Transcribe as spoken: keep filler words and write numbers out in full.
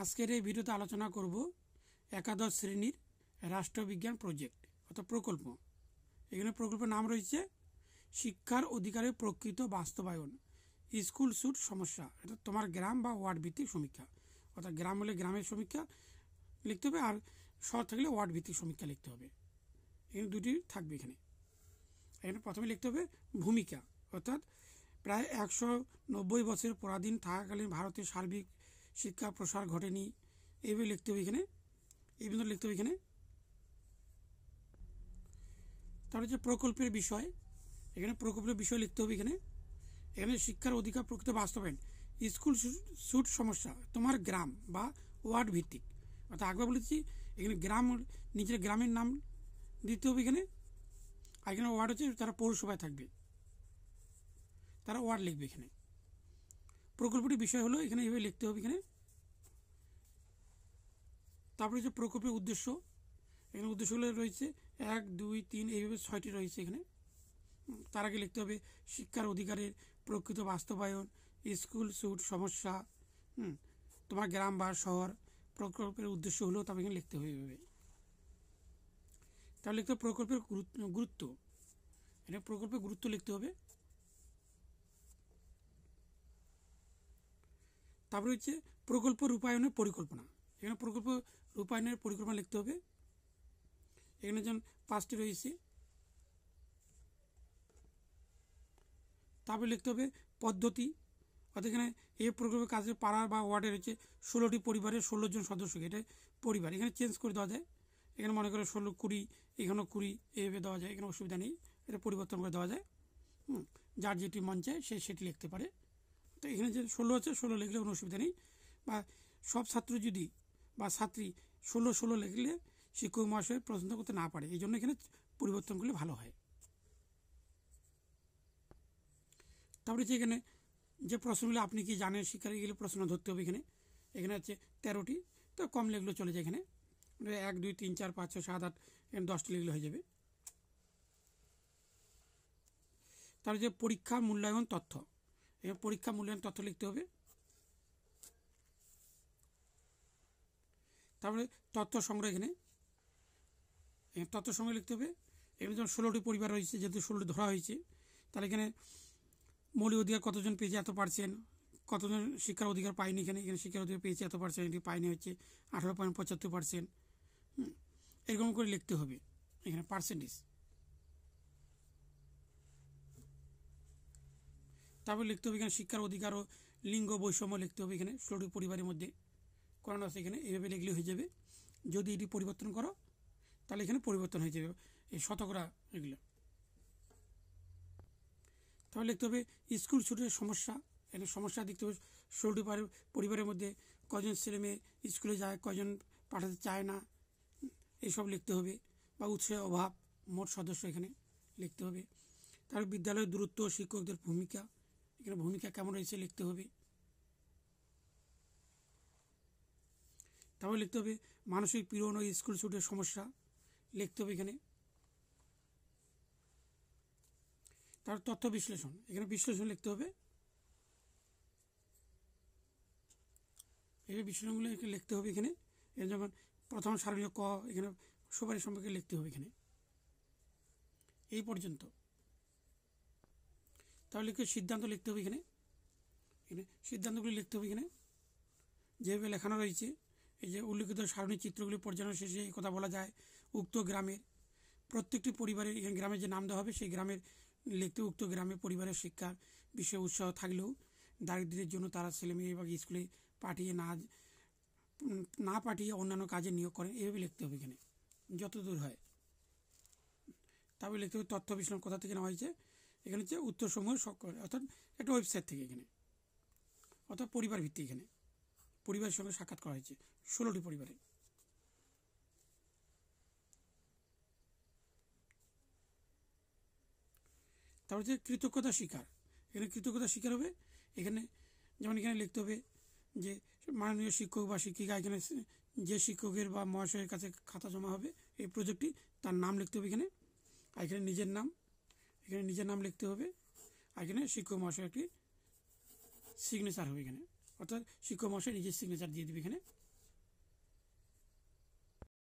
আজকের এই ভিডিওতে আলোচনা করব একাদশ শ্রেণীর রাষ্ট্রবিজ্ঞান প্রজেক্ট অর্থাৎ প্রকল্প। এখানে প্রকল্পের নাম রয়েছে শিক্ষার অধিকারের প্রকৃত বাস্তবায়ন, স্কুল শুট সমস্যা। এটা তোমার গ্রাম বা ওয়ার্ড ভিত্তিক সমীক্ষা, অর্থাৎ গ্রাম হলে গ্রামের সমীক্ষা লিখতে হবে, আর শহর থাকলে ওয়ার্ড ভিত্তিক সমীক্ষা লিখতে হবে। এখানে দুটি থাকবে। এখানে এখানে প্রথমে লিখতে হবে ভূমিকা, অর্থাৎ প্রায় একশো নব্বই বছরের পরাধীন থাকাকালীন ভারতের সার্বিক শিক্ষা প্রসার ঘটেনি, এইভাবে লিখতে হবে। এখানে এই বিন্দু লিখতে হবে এখানে। তারপরে হচ্ছে প্রকল্পের বিষয়, এখানে প্রকল্পের বিষয় লিখতে হবে। এখানে এখানে শিক্ষার অধিকার প্রকৃত বাস্তবায়ন, স্কুল শুট সমস্যা তোমার গ্রাম বা ওয়ার্ড ভিত্তিক। অর্থাৎ আগে বলেছি এখানে গ্রাম, নিজের গ্রামের নাম দিতে হবে এখানে। আর এখানে ওয়ার্ড হচ্ছে তারা পৌরসভায় থাকবে, তারা ওয়ার্ড লিখবে। এখানে প্রকল্পটির বিষয় হলো এখানে এইভাবে লিখতে হবে এখানে। তারপরে হচ্ছে প্রকল্পের উদ্দেশ্য, এখানে উদ্দেশ্যগুলো রয়েছে এক দুই তিন এইভাবে ছয়টি রয়েছে এখানে। তার আগে লিখতে হবে শিক্ষার অধিকারের প্রকৃত বাস্তবায়ন, স্কুল শুট সমস্যা, হুম তোমার গ্রাম বা শহর। প্রকল্পের উদ্দেশ্য হলো তবে এখানে লিখতে হবে এইভাবে। তাহলে লিখতে হবে প্রকল্পের গুরুত্ব, এটা প্রকল্পের গুরুত্ব লিখতে হবে। তারপরে হচ্ছে প্রকল্প রূপায়ণের পরিকল্পনা, এখানে প্রকল্প রূপায়ণের পরিকল্পনা লিখতে হবে। এখানে যেমন পাঁচটি রয়েছে। তারপরে লিখতে হবে পদ্ধতি, অর্থাৎ এখানে এই প্রকল্পের কাজে পাড়ার বা ওয়ার্ডের হচ্ছে ষোলোটি পরিবারের ষোলো জন সদস্যকে, এটা পরিবার এখানে চেঞ্জ করে দেওয়া যায়। এখানে মনে করে ষোলো কুড়ি, এখানেও কুড়ি, এইভাবে দেওয়া যায়, এখানে অসুবিধা নেই, এটা পরিবর্তন করে দেওয়া যায়। হুম যার যেটি মন চায় সে সেটি লিখতে পারে। তো এখানে যে ষোলো আছে ষোলো লিখলে কোনো অসুবিধা নেই। বা সব ছাত্র যদি বা ছাত্রী ষোলো ষোলো লিখলে শিক্ষক মহাশয় পছন্দ করতে না পারে, এই জন্য এখানে পরিবর্তন করলে ভালো হয়। তারপরে যে এখানে যে প্রশ্নগুলো আপনি কি জানেন শিক্ষার, এগুলো প্রশ্ন ধরতে হবে এখানে। এখানে হচ্ছে তেরোটি, তো কম লিখলে চলে যায়। এখানে এক দুই তিন চার পাঁচ ছয় সাত আট, এখানে দশটি লিখলে হয়ে যাবে। তারপরে যে পরীক্ষা মূল্যায়ন তথ্য, এখানে পরীক্ষা মূল্যায়ন তথ্য লিখতে হবে। তারপরে তথ্য সংগ্রহ, এখানে তথ্য সংগ্রহ লিখতে হবে। এখানে যেমন ষোলোটি পরিবার রয়েছে, যেহেতু ষোলোটি ধরা হয়েছে, তাহলে এখানে মৌলিক অধিকার কতজন পেয়েছে এত পার্সেন্ট, কতজন শিক্ষার অধিকার পায়নি, এখানে এখানে শিক্ষার অধিকার পেয়েছে এত পার্সেন্ট, এটি পায়নি হচ্ছে আঠারো পয়েন্ট পঁচাত্তর পার্সেন্ট। হুম এরকম করে লিখতে হবে এখানে পার্সেন্টেজ। তারপর লিখতে হবে এখানে শিক্ষার অধিকার ও লিঙ্গ বৈষম্য লিখতে হবে। এখানে ষোলোটি পরিবারের মধ্যে করানো আছে, এখানে এইভাবে লিখলে হয়ে যাবে। যদি এটি পরিবর্তন করো তাহলে এখানে পরিবর্তন হয়ে যাবে এই শতকরা এগুলো। তাহলে লিখতে হবে স্কুল ছুটের সমস্যা, এখানে সমস্যা দেখতে হবে ষোলোটি পরিবারের মধ্যে কজন ছেলে মেয়ে স্কুলে যায়, কজন পাঠাতে চায় না, এইসব লিখতে হবে। বা উৎসাহের অভাব, মোট সদস্য এখানে লিখতে হবে। তারপর বিদ্যালয়ের দূরত্ব, শিক্ষকদের ভূমিকা, এখানে ভূমিকা কেমন রয়েছে লিখতে হবে। তারপর লিখতে হবে মানসিক পীড়ন ও স্কুল ছুটের সমস্যা লিখতে হবে এখানে। তারপর তথ্য বিশ্লেষণ, এখানে বিশ্লেষণ লিখতে হবে। এই বিশ্লেষণগুলো লিখতে হবে এখানে। যেমন প্রথম সারণীয় ক, এখানে সুপারিশ সম্পর্কে লিখতে হবে এখানে। এই পর্যন্ত। তাহলে লিখে সিদ্ধান্ত লিখতে হবে এখানে। এখানে সিদ্ধান্তগুলি লিখতে হবে এখানে যেভাবে লেখানো রয়েছে। এই যে উল্লিখিত সারণী চিত্রগুলি পর্যালোচনা শেষে এই কথা বলা যায় উক্ত গ্রামের প্রত্যেকটি পরিবারের, এখানে গ্রামের যে নাম দেওয়া হবে সেই গ্রামের লিখতে, উক্ত গ্রামে পরিবারের শিক্ষার বিষয়ে উৎসাহ থাকলেও দারিদ্র্যের জন্য তারা ছেলে মেয়ে বা স্কুলে পাঠিয়ে না না পাঠিয়ে অন্যান্য কাজে নিয়োগ করেন, এভাবে লিখতে হবে এখানে যতদূর হয়। তারপরে লিখতে হবে তথ্য বিশ্লেষণ কোথা থেকে নেওয়া হয়েছে, এখানে হচ্ছে উত্তরসমূহ সকল, অর্থাৎ একটা ওয়েবসাইট থেকে এখানে, অর্থাৎ পরিবার ভিত্তিক। এখানে পরিবারের সঙ্গে সাক্ষাৎ করা হয়েছে ষোলোটি পরিবারে। তারপর হচ্ছে কৃতজ্ঞতা স্বীকার, এখানে কৃতজ্ঞতা স্বীকার হবে। এখানে যেমন এখানে লিখতে হবে যে মাননীয় শিক্ষক বা শিক্ষিকা, এখানে যে শিক্ষকের বা মহাশয়ের কাছে খাতা জমা হবে এই প্রজেক্টটি, তার নাম লিখতে হবে এখানে। আর এখানে নিজের নাম, এখানে নিজের নাম লিখতে হবে। আর এখানে শিক্ষক মহাশয় একটি সিগনেচার হবে এখানে, অর্থাৎ শিক্ষক মহাশয় নিজের সিগনেচার দিয়ে দেবে এখানে।